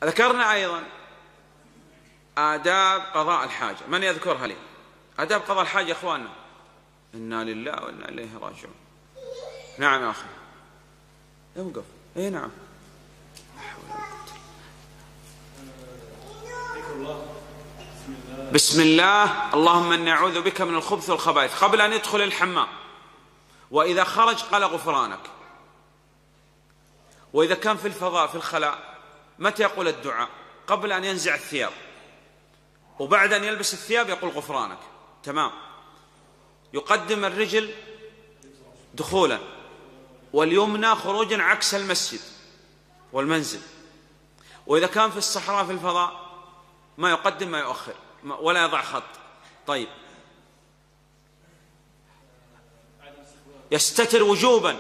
ذكرنا أيضا آداب قضاء الحاجة. من يذكرها لي؟ آداب قضاء الحاجة يا إخواننا. إنا لله وإنا إليه راجعون. نعم يا أخي اوقف. اي نعم. بسم الله. اللهم إني أعوذ بك من الخبث والخبائث قبل أن يدخل الحمام، وإذا خرج قال غفرانك. وإذا كان في الفضاء في الخلاء متى يقول الدعاء؟ قبل أن ينزع الثياب، وبعد أن يلبس الثياب يقول غفرانك. تمام. يقدم الرجل دخولا واليمنى خروجا عكس المسجد والمنزل. وإذا كان في الصحراء في الفضاء ما يقدم ما يؤخر ولا يضع خط. طيب. يستتر وجوبا.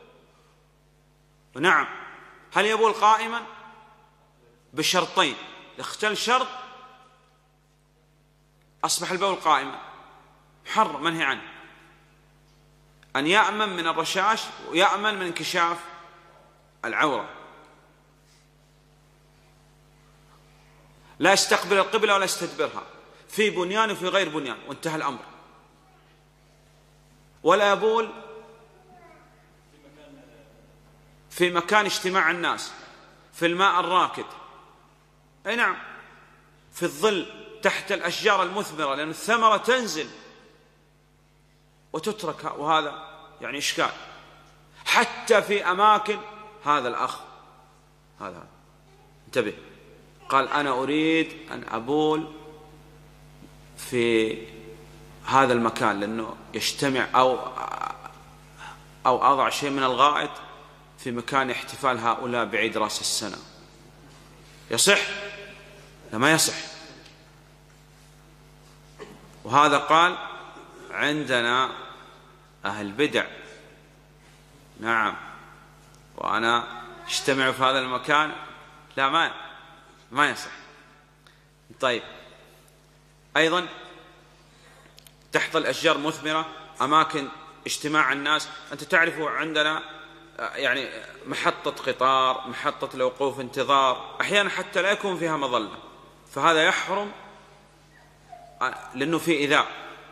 نعم. هل يبول قائما؟ بشرطين. اختل شرط أصبح البول قائما محرم منهي عنه. أن يأمن من الرشاش ويأمن من انكشاف العورة. لا يستقبل القبلة ولا يستدبرها في بنيان وفي غير بنيان، وانتهى الأمر. ولا يبول في مكان اجتماع الناس، في الماء الراكد، أي نعم، في الظل تحت الأشجار المثمرة، لأن الثمرة تنزل وتترك، وهذا يعني إشكال. حتى في أماكن هذا الأخ هذا انتبه، قال أنا أريد أن أبول في هذا المكان لأنه يجتمع، أو أضع شيء من الغائط في مكان احتفال هؤلاء بعيد رأس السنة. يصح؟ لا ما يصح. وهذا قال عندنا أهل بدع. نعم. وأنا اجتمع في هذا المكان. لا ما يصح. طيب. أيضا تحت الأشجار مثمرة، أماكن اجتماع الناس. أنت تعرف عندنا يعني محطة قطار، محطة لوقوف انتظار، أحيانا حتى لا يكون فيها مظلة، فهذا يحرم لأنه في إيذاء.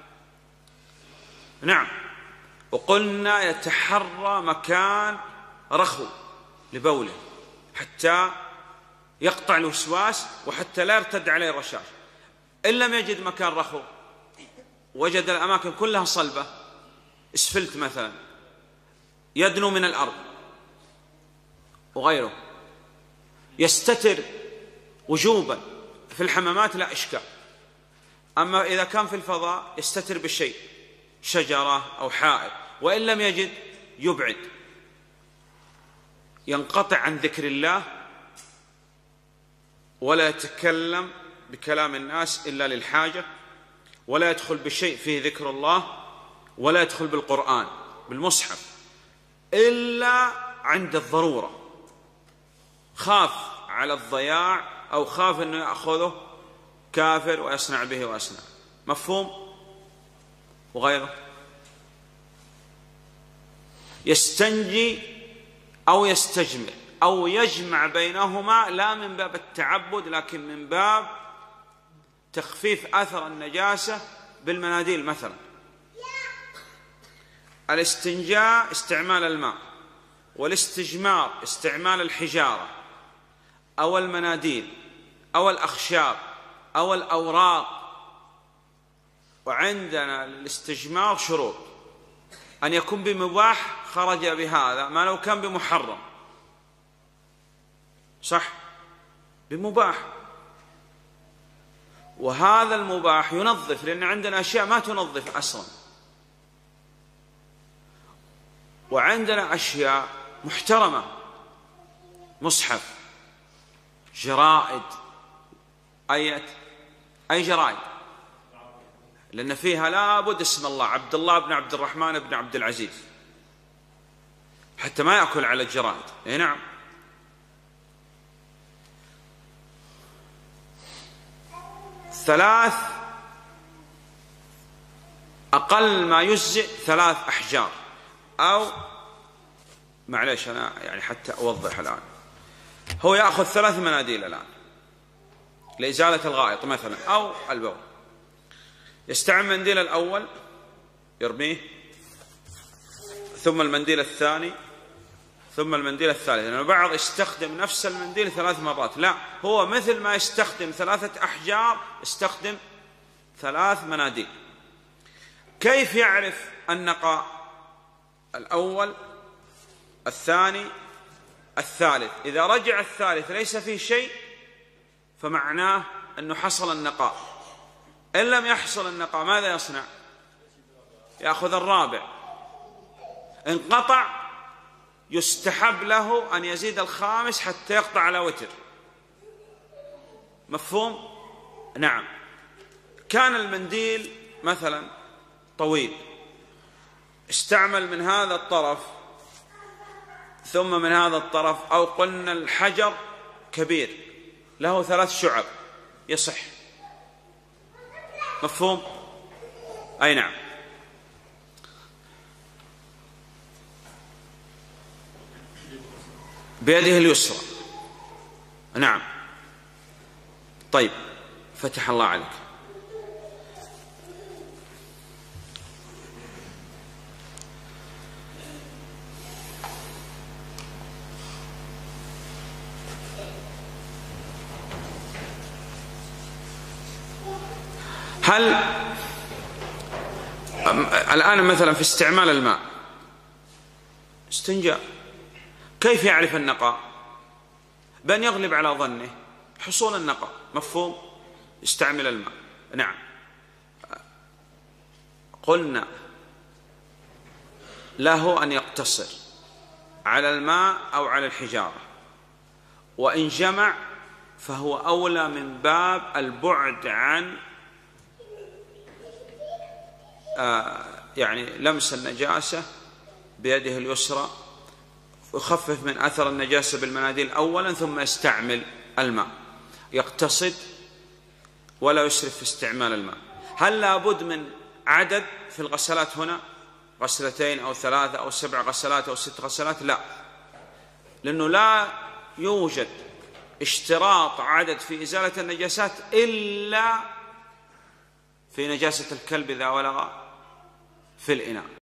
نعم. وقلنا يتحرى مكان رخو لبوله حتى يقطع الوسواس وحتى لا يرتد عليه الرشاش. إن لم يجد مكان رخو، وجد الأماكن كلها صلبة، اسفلت مثلا يدنو من الأرض وغيره، يستتر وجوبا. في الحمامات لا إشكال. أما إذا كان في الفضاء يستتر بالشيء، شجرة أو حائط. وإن لم يجد يبعد، ينقطع عن ذكر الله ولا يتكلم بكلام الناس إلا للحاجة، ولا يدخل بشيء فيه ذكر الله، ولا يدخل بالقرآن بالمصحف إلا عند الضرورة، خاف على الضياع أو خاف أنه يأخذه كافر ويصنع به ويصنع. مفهوم؟ وغيره. يستنجي أو يستجمر أو يجمع بينهما، لا من باب التعبد لكن من باب تخفيف أثر النجاسة بالمناديل مثلا. الاستنجاء استعمال الماء، والاستجمار استعمال الحجارة أو المناديل أو الأخشاب أو الأوراق. وعندنا الاستجمار شروط: أن يكون بمباح خرج بهذا، ما لو كان بمحرم. صح؟ بمباح. وهذا المباح ينظف، لأن عندنا أشياء ما تنظف أصلا، وعندنا أشياء محترمة، مصحف، جرائد، أي جرائد، لأن فيها لابد اسم الله، عبد الله بن عبد الرحمن بن عبد العزيز، حتى ما يأكل على الجرائد. أي نعم. ثلاث، أقل ما يجزئ 3 أحجار، أو معليش أنا يعني حتى أوضح الآن، هو يأخذ 3 مناديل الآن، لإزالة الغائط مثلا أو البول، يستعمل المنديل الأول يرميه، ثم المنديل الثاني، ثم المنديل الثالث، لأن البعض يستخدم نفس المنديل 3 مرات، لا، هو مثل ما يستخدم 3 أحجار يستخدم 3 مناديل. كيف يعرف النقاء؟ الأول، الثاني، الثالث. إذا رجع الثالث ليس فيه شيء فمعناه أنه حصل النقاء. إن لم يحصل النقاء ماذا يصنع؟ يأخذ الرابع. إن قطع يستحب له أن يزيد الخامس حتى يقطع على وتر. مفهوم؟ نعم. كان المنديل مثلا طويل، استعمل من هذا الطرف ثم من هذا الطرف، أو قلنا الحجر كبير له 3 شعب، يصح. مفهوم؟ أي نعم. بيده اليسرى. نعم. طيب، فتح الله عليك. هل الآن مثلا في استعمال الماء استنجاء، كيف يعرف النقاء؟ بأن يغلب على ظنه حصول النقاء. مفهوم؟ استعمل الماء. نعم. قلنا له أن يقتصر على الماء أو على الحجارة، وإن جمع فهو أولى من باب البعد عن يعني لمس النجاسة بيده اليسرى، يخفف من أثر النجاسة بالمناديل أولا، ثم يستعمل الماء، يقتصد ولا يسرف في استعمال الماء. هل لابد من عدد في الغسلات هنا؟ 2 أو 3 أو 7 غسلات أو 6 غسلات؟ لا، لأنه لا يوجد اشتراط عدد في إزالة النجاسات إلا في نجاسة الكلب إذا ولغ في الإناء.